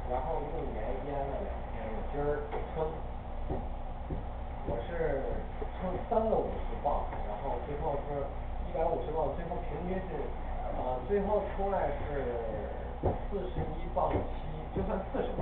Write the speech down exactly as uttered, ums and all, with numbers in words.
然后用盐腌了两天，我今儿称，我是称三个五十磅，然后最后是一百五十磅，最后平均是，呃，最后出来是四十一磅七，就算四十磅。